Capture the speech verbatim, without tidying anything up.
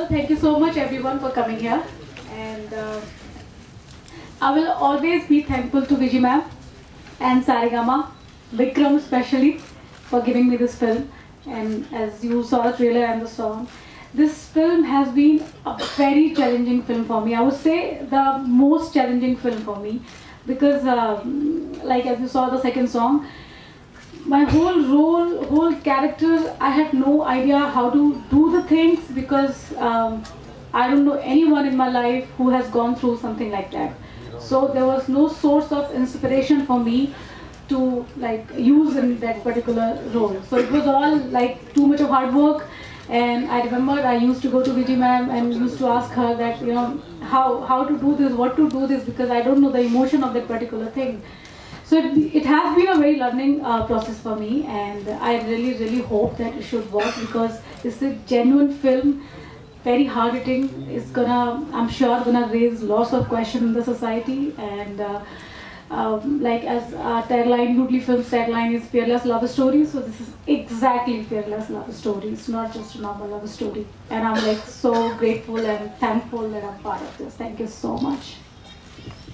all, thank you so much everyone for coming here. And uh, I will always be thankful to Vijay ma'am and Saregama, Vikram especially, for giving me this film. And as you saw the trailer and the song, this film has been a very challenging film for me. I would say the most challenging film for me because, um, like as you saw the second song, my whole role, whole character, I had no idea how to do the things because um, I don't know anyone in my life who has gone through something like that. So there was no source of inspiration for me to like use in that particular role. So it was all like too much of hard work. And I remember I used to go to Vijay ma'am and used to ask her that, you know, how, how to do this, what to do this, because I don't know the emotion of that particular thing. So it, it has been a very learning uh, process for me, and I really, really hope that it should work because it's a genuine film, very hard hitting. It's gonna, I'm sure, gonna raise lots of questions in the society. And uh, um, like as our tagline, Hughley Films tagline is fearless love story. So this is exactly fearless love story. It's not just a normal love story. And I'm like so grateful and thankful that I'm part of this. Thank you so much.